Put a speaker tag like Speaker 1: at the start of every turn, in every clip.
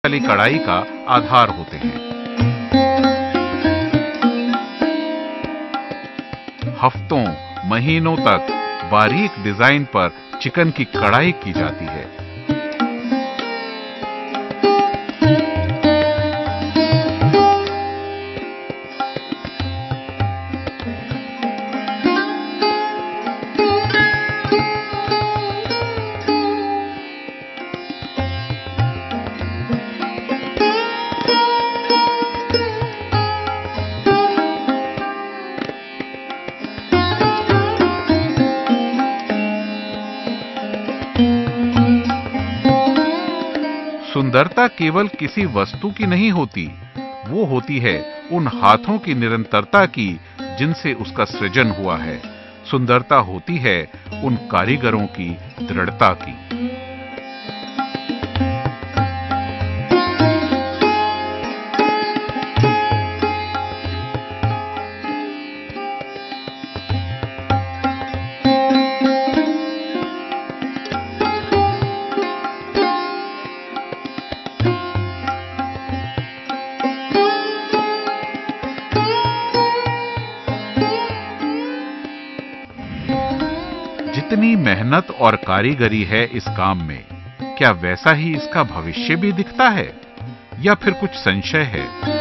Speaker 1: वाली कढ़ाई का आधार होते हैं। हफ्तों महीनों तक बारीक डिजाइन पर चिकन की कढ़ाई की जाती है। सुंदरता केवल किसी वस्तु की नहीं होती, वो होती है उन हाथों की निरंतरता की जिनसे उसका सृजन हुआ है। सुंदरता होती है उन कारीगरों की दृढ़ता की। जितनी मेहनत और कारीगरी है इस काम में, क्या वैसा ही इसका भविष्य भी दिखता है या फिर कुछ संशय है?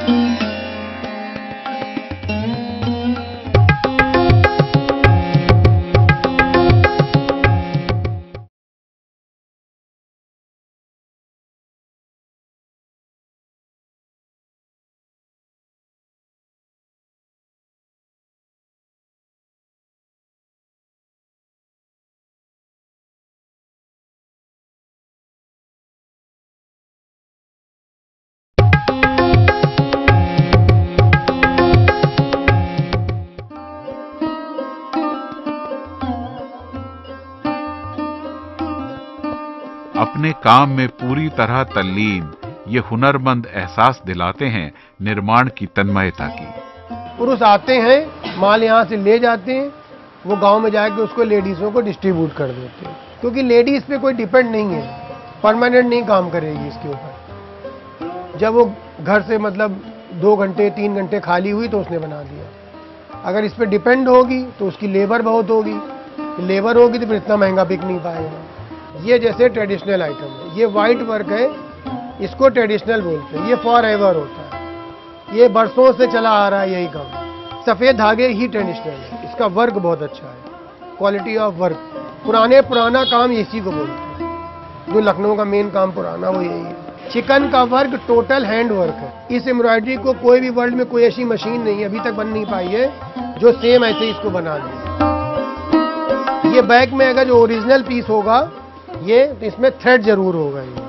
Speaker 1: अपने काम में पूरी तरह तल्लीन ये हुनरमंद एहसास दिलाते हैं निर्माण की तन्मयता की।
Speaker 2: पुरुष आते हैं, माल यहाँ से ले जाते हैं, वो गांव में जाके उसको लेडीज़ों को डिस्ट्रीब्यूट कर देते हैं, क्योंकि लेडीज़ पे कोई डिपेंड नहीं है, परमानेंट नहीं काम करेगी इसके ऊपर। जब वो घर से मतलब 2 घंटे 3 घंटे खाली हुई तो उसने बना दिया। अगर इस पर डिपेंड होगी तो उसकी लेबर बहुत होगी, लेबर होगी तो फिर इतना महंगा बिक नहीं पाएगा। ये जैसे ट्रेडिशनल आइटम है, ये वाइट वर्क है, इसको ट्रेडिशनल बोलते हैं। ये फॉर एवर होता है, ये बरसों से चला आ रहा है यही काम। सफ़ेद धागे ही ट्रेडिशनल है, इसका वर्क बहुत अच्छा है, क्वालिटी ऑफ वर्क। पुराना काम इसी को बोलते हैं, जो लखनऊ का मेन काम पुराना वो यही है। चिकन का वर्क टोटल हैंड वर्क है। इस एम्ब्रॉयडरी को कोई भी वर्ल्ड में कोई ऐसी मशीन नहीं है, अभी तक बन नहीं पाई है जो सेम ऐसे इसको बना दे। ये बैक में अगर जो ओरिजिनल पीस होगा ये, तो इसमें थ्रेड जरूर होगा। ये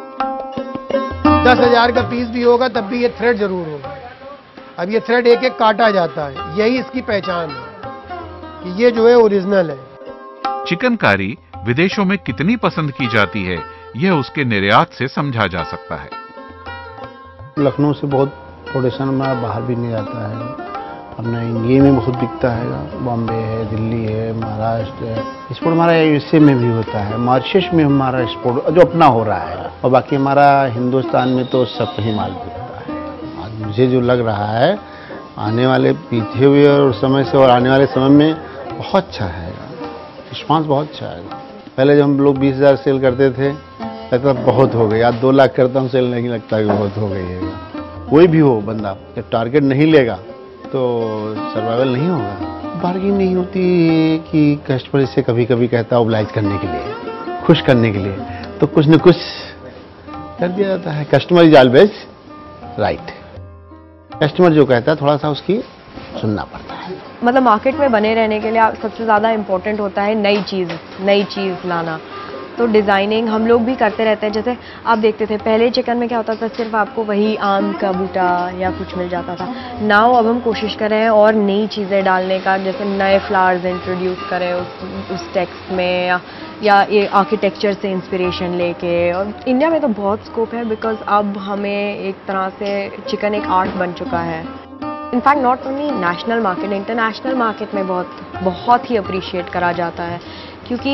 Speaker 2: 10,000 का पीस भी होगा तब भी ये थ्रेड जरूर होगा। अब ये थ्रेड एक एक काटा जाता है, यही इसकी पहचान है कि ये जो है ओरिजिनल है।
Speaker 1: चिकनकारी विदेशों में कितनी पसंद की जाती है, यह उसके निर्यात से समझा जा सकता है।
Speaker 3: लखनऊ से बहुत प्रोडक्शन हमारा बाहर भी नहीं जाता है, अपना इंडिया में बहुत बिकता है। बॉम्बे है, दिल्ली है, महाराष्ट्र है। एक्सपोर्ट हमारा यूएसए में भी होता है, मॉरिशस में हमारा एक्सपोर्ट जो अपना हो रहा है, और बाकी हमारा हिंदुस्तान में तो सब ही माल बिकता है। आज मुझे जो लग रहा है आने वाले पीछे हुए और समय से और आने वाले समय में बहुत अच्छा है, रिस्पांस बहुत अच्छा है। पहले जब हम लोग 20,000 सेल करते थे लगता बहुत हो गई, आज 2 लाख करता हूँ सेल, नहीं लगता कि बहुत हो गई है। कोई भी हो बंदा जब टारगेट नहीं लेगा तो सर्वाइवल नहीं होगा। बार्गेनिंग नहीं होती कि कस्टमर इसे कभी कभी कहता है ओब्लाइज करने के लिए, खुश करने के लिए, तो कुछ न कुछ कर दिया जाता है। Customer is always right. Customer जो कहता है थोड़ा सा उसकी सुनना पड़ता है।
Speaker 4: मतलब मार्केट में बने रहने के लिए सबसे ज़्यादा इम्पोर्टेंट होता है नई चीज़ लाना। तो डिज़ाइनिंग हम लोग भी करते रहते हैं। जैसे आप देखते थे पहले चिकन में क्या होता था, सिर्फ आपको वही आम का बूटा या कुछ मिल जाता था। नाउ अब हम कोशिश कर रहे हैं और नई चीज़ें डालने का, जैसे नए फ्लावर्स इंट्रोड्यूस करें उस टेक्स्ट में, या ये आर्किटेक्चर से इंस्पिरेशन लेके। और इंडिया में तो बहुत स्कोप है, बिकॉज अब हमें एक तरह से चिकन एक आर्ट बन चुका है। In fact not only national market, international market में बहुत ही अप्रिशिएट करा जाता है, क्योंकि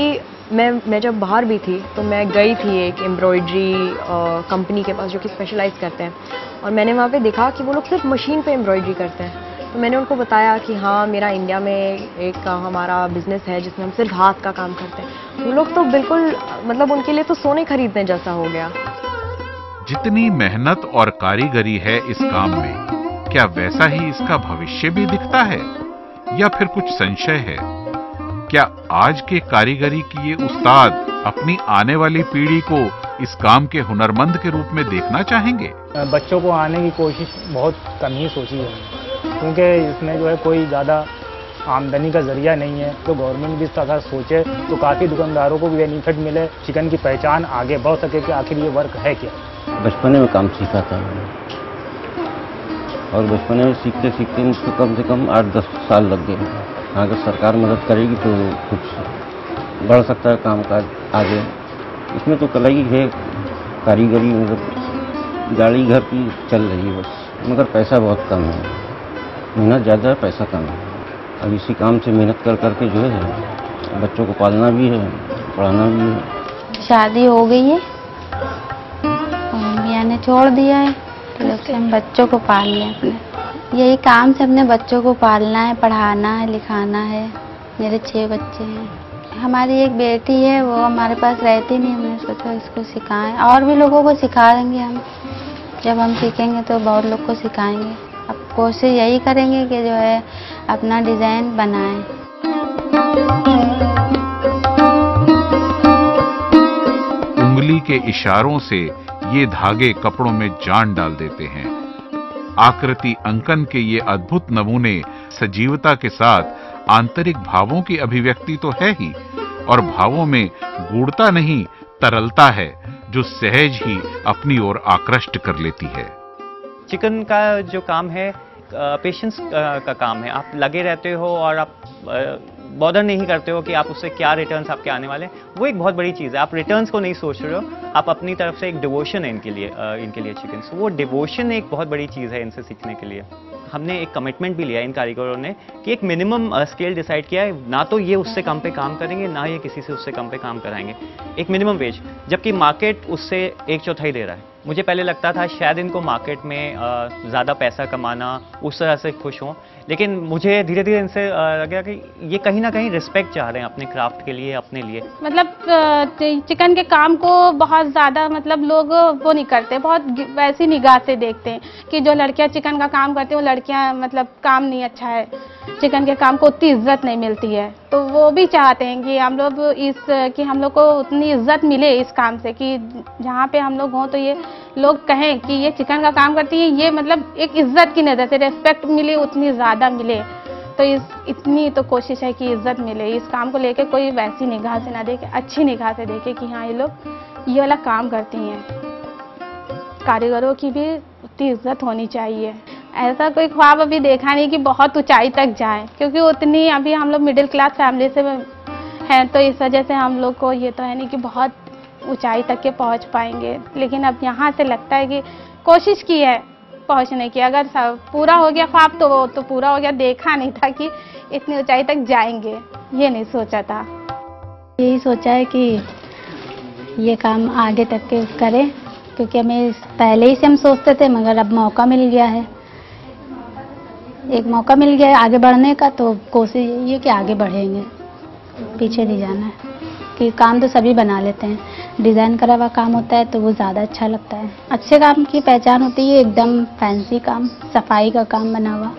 Speaker 4: मैं जब बाहर भी थी तो मैं गई थी एक एम्ब्रॉयडरी कंपनी के पास जो कि स्पेशलाइज करते हैं, और मैंने वहाँ पे देखा कि वो लोग सिर्फ मशीन पे एम्ब्रॉयडरी करते हैं। तो मैंने उनको बताया कि हाँ, मेरा इंडिया में एक हमारा बिजनेस है जिसमें हम सिर्फ हाथ का काम करते हैं। वो लोग तो बिल्कुल मतलब उनके लिए तो सोने खरीदने जैसा हो गया।
Speaker 1: जितनी मेहनत और कारीगरी है इस काम में, क्या वैसा ही इसका भविष्य भी दिखता है या फिर कुछ संशय है? क्या आज के कारीगरी किए उस्ताद अपनी आने वाली पीढ़ी को इस काम के हुनरमंद के रूप में देखना चाहेंगे?
Speaker 5: बच्चों को आने की कोशिश बहुत कम ही सोची है, क्योंकि इसमें जो है कोई ज़्यादा आमदनी का जरिया नहीं है। तो गवर्नमेंट भी इस तरह सोचे तो काफ़ी दुकानदारों को भी बेनिफिट मिले, चिकन की पहचान आगे बढ़ सके कि आखिर ये वर्क है क्या।
Speaker 6: बचपने में काम सीखा था और बचपने में सीखते सीखते मुझको कम से कम 8-10 साल लग गए। अगर सरकार मदद करेगी तो कुछ बढ़ सकता है काम काज आगे। इसमें तो कला ही है, कारीगरी मतलब गाड़ी घर की चल रही है बस, मगर पैसा बहुत कम है। मेहनत ज़्यादा है, पैसा कम है। अब इसी काम से मेहनत कर करके जो है बच्चों को पालना भी है, पढ़ाना भी है।
Speaker 7: शादी हो गई है, मियाँ ने छोड़ दिया है, तो जब से हम बच्चों को पाल लें अपने, यही काम से अपने बच्चों को पालना है, पढ़ाना है, लिखाना है। मेरे 6 बच्चे हैं। हमारी एक बेटी है, वो हमारे पास रहती नहीं, हमने सोचा इसको सिखाएं, और भी लोगों को सिखा देंगे हम। जब हम सीखेंगे तो बहुत लोग को सिखाएंगे। अब कोशिश यही करेंगे कि जो है अपना डिज़ाइन बनाएं।
Speaker 1: उंगली के इशारों से ये धागे कपड़ों में जान डाल देते हैं। आकृति अंकन के ये अद्भुत नमूने सजीवता के साथ आंतरिक भावों की अभिव्यक्ति तो है ही, और भावों में गूढ़ता नहीं, तरलता है जो सहज ही अपनी ओर आकृष्ट कर लेती है।
Speaker 8: चिकन का जो काम है पेशेंस का काम है। आप लगे रहते हो और आप बॉदर नहीं करते हो कि आप उससे क्या रिटर्न्स आपके आने वाले, वो एक बहुत बड़ी चीज़ है। आप रिटर्न्स को नहीं सोच रहे हो, आप अपनी तरफ से एक डिवोशन है इनके लिए चिकन। वो डिवोशन एक बहुत बड़ी चीज़ है इनसे सीखने के लिए। हमने एक कमिटमेंट भी लिया इन कारीगरों ने कि एक मिनिमम स्केल डिसाइड किया है, ना तो ये उससे कम पे काम करेंगे, ना ये किसी से उससे कम पे काम कराएंगे। एक मिनिमम वेज, जबकि मार्केट उससे 1/4 दे रहा है। मुझे पहले लगता था शायद इनको मार्केट में ज़्यादा पैसा कमाना, उस तरह से खुश हों, लेकिन मुझे धीरे धीरे इनसे लगा कि ये कहीं ना कहीं रिस्पेक्ट चाह रहे हैं अपने क्राफ्ट के लिए, अपने लिए।
Speaker 9: मतलब चिकन के काम को बहुत ज़्यादा मतलब लोग वो नहीं करते, बहुत वैसी निगाह से देखते हैं कि जो लड़कियां चिकन का काम करती हैं वो लड़कियां मतलब काम नहीं अच्छा है, चिकन के काम को उतनी इज्जत नहीं मिलती है। तो वो भी चाहते हैं कि हम लोग कि हम लोग को उतनी इज्जत मिले इस काम से, कि जहाँ पे हम लोग हों तो ये लोग कहें कि ये चिकन का काम करती है, ये मतलब एक इज्जत की नज़र से रिस्पेक्ट मिले, उतनी ज़्यादा मिले। तो इतनी तो कोशिश है कि इज्जत मिले। इस काम को लेके कोई वैसी निगाह से ना देखे, अच्छी निगाह से देखे कि हाँ ये लोग ये वाला काम करती हैं। कारीगरों की भी उतनी इज्जत होनी चाहिए। ऐसा कोई ख्वाब अभी देखा नहीं कि बहुत ऊंचाई तक जाए, क्योंकि उतनी अभी हम लोग मिडिल क्लास फैमिली से हैं, तो इस वजह से हम लोग को ये तो है नहीं कि बहुत ऊंचाई तक के पहुंच पाएंगे। लेकिन अब यहाँ से लगता है कि कोशिश की है पहुंचने की। अगर सब पूरा हो गया ख्वाब तो वो तो पूरा हो गया। देखा नहीं था कि इतनी ऊंचाई तक जाएंगे, ये नहीं सोचा था।
Speaker 7: यही सोचा है कि ये काम आगे तक के करें, क्योंकि हमें पहले ही से हम सोचते थे, मगर अब मौका मिल गया है, एक मौका मिल गया है आगे बढ़ने का। तो कोशिश यही है कि आगे बढ़ेंगे, पीछे नहीं जाना है। कि काम तो सभी बना लेते हैं, डिज़ाइन करा हुआ काम होता है तो वो ज़्यादा अच्छा लगता है। अच्छे काम की पहचान होती है एकदम फैंसी काम, सफाई का काम बना हुआ,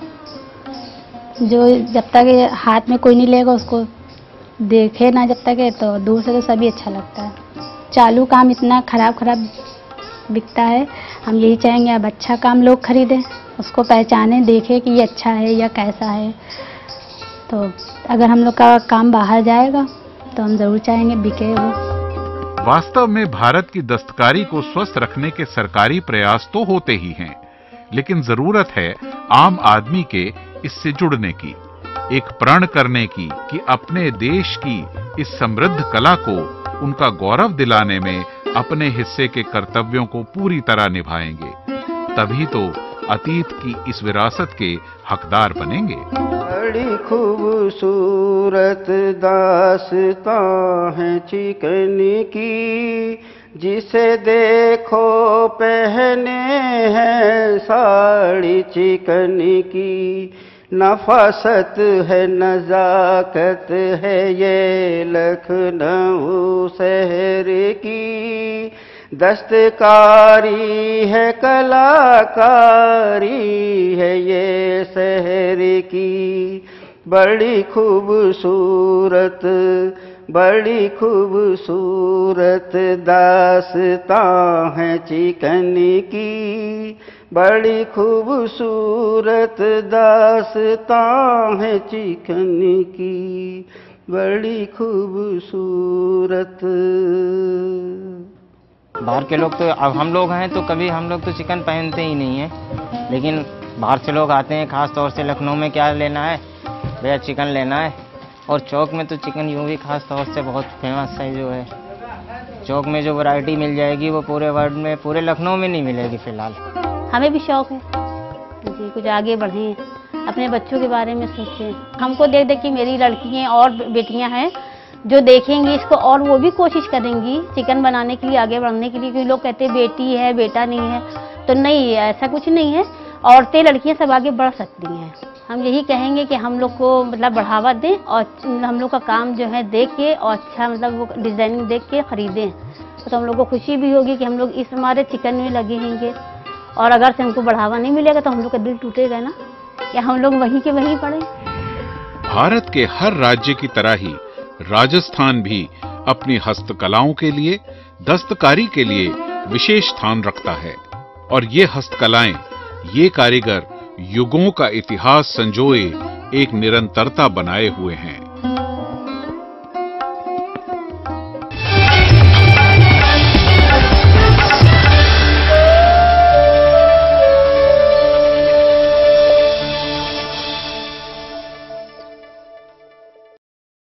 Speaker 7: जो जब तक हाथ में कोई नहीं लेगा उसको देखे ना जब तक है, तो दूर से तो सभी अच्छा लगता है। चालू काम इतना खराब बिकता है, हम यही चाहेंगे अब अच्छा काम लोग खरीदें, उसको पहचानें, देखें कि ये अच्छा है या कैसा है। तो अगर हम लोग का काम बाहर जाएगा तो हम जरूर चाहेंगे बिके वो।
Speaker 1: वास्तव में भारत की दस्तकारी को स्वस्थ रखने के सरकारी प्रयास तो होते ही हैं, लेकिन जरूरत है आम आदमी के इससे जुड़ने की, एक प्रण करने की कि अपने देश की इस समृद्ध कला को उनका गौरव दिलाने में अपने हिस्से के कर्तव्यों को पूरी तरह निभाएंगे। तभी तो अतीत की इस विरासत के हकदार बनेंगे।
Speaker 10: बड़ी खूबसूरत दास्तां है चिकन की, जिसे देखो पहने है साड़ी चिकन की। नफासत है नजाकत है ये लखनऊ शहर की, दस्तकारी है कलाकारी है ये शहर की। बड़ी खूबसूरत दास्तां है चिकन की, बड़ी खूबसूरत दास्तां है चिकन की, बड़ी खूबसूरत।
Speaker 11: बाहर के लोग तो, अब हम लोग हैं तो कभी हम लोग तो चिकन पहनते ही नहीं हैं, लेकिन बाहर से लोग आते हैं, खास तौर से लखनऊ में क्या लेना है भैया, चिकन लेना है। और चौक में तो चिकन यूँ भी खास तौर से बहुत फेमस है जो है। चौक में जो वैरायटी मिल जाएगी वो पूरे वर्ल्ड में, पूरे लखनऊ में नहीं मिलेगी फिलहाल।
Speaker 7: हमें भी शौक है जी, कुछ आगे बढ़ें, अपने बच्चों के बारे में सोचें। हमको देख देख के मेरी लड़कियाँ और बेटियाँ हैं जो देखेंगी इसको और वो भी कोशिश करेंगी चिकन बनाने के लिए, आगे बढ़ने के लिए। क्योंकि लोग कहते हैं बेटी है बेटा नहीं है, तो नहीं, ऐसा कुछ नहीं है। औरतें लड़कियां सब आगे बढ़ सकती हैं। हम यही कहेंगे कि हम लोग को मतलब बढ़ावा दें और हम लोग का काम जो है देख के और अच्छा मतलब वो डिज़ाइनिंग देख के ख़रीदें, तो हम लोग को खुशी भी होगी कि हम लोग इस हमारे चिकन में लगे हैंगे। और अगर से हमको बढ़ावा नहीं मिलेगा तो हम लोग का दिल टूटेगा ना, कि हम लोग वहीं के वहीं पड़े।
Speaker 1: भारत के हर राज्य की तरह ही राजस्थान भी अपनी हस्तकलाओं के लिए, दस्तकारी के लिए विशेष स्थान रखता है। और ये हस्तकलाएं, ये कारीगर युगों का इतिहास संजोए एक निरंतरता बनाए हुए हैं।